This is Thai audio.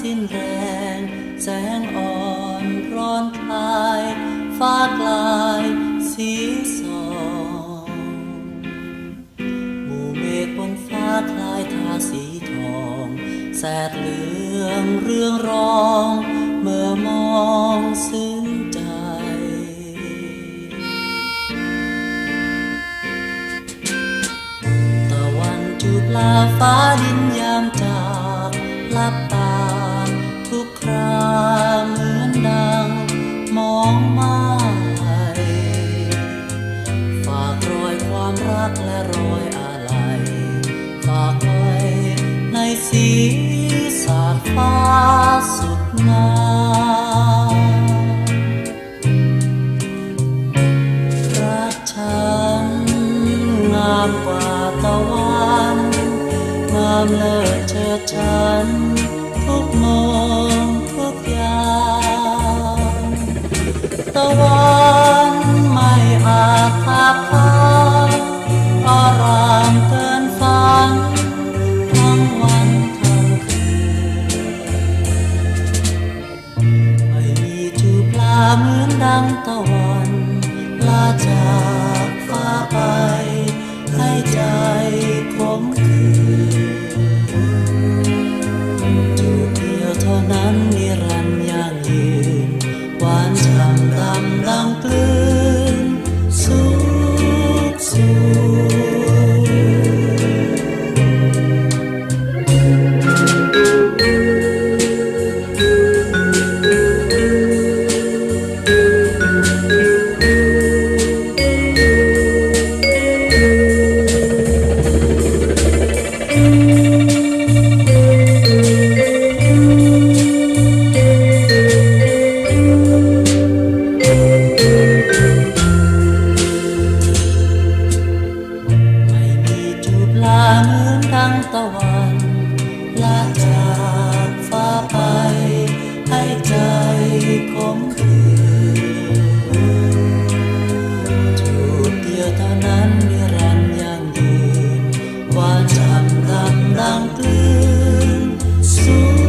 สิ้นแรงแสงอ่อนร้อนพลายฟ้ากลายสีส่องหมู่เมฆบนฟ้าคล้ายทาสีทองแสดเหลืองเรื่องรองเมื่อมองซึ้งใจตะวันจูบลาฟ้าดินยามจากลับตาทุกคราเหมือนดังมองมาฝากรอยความรักและรอยอาลัยฝากไว้ในสีสาดฟ้าสุดงามรักฉันงามกว่าตะวันงามเลิศเชิดฉันทุกมองทุกอย่างตะวันไม่อาจทาบทามอารามเกินฝันทั้งวันทั้งคืนไม่มีจูบลาเหมือนดังตะวันลาจากฟ้าไปให้ใจขมขื่นจูบเดียวเท่านั้นนิรันดร์ยั่งยืนหวานฉ่ำดำดังกลืนสุขสุดังตะวันลาจากฟ้าไปให้ใจขมขื่นจูบเดียวเท่านั้นนิรันดร์ยั่งยืนหวานฉ่ำดำดังกลืนสุ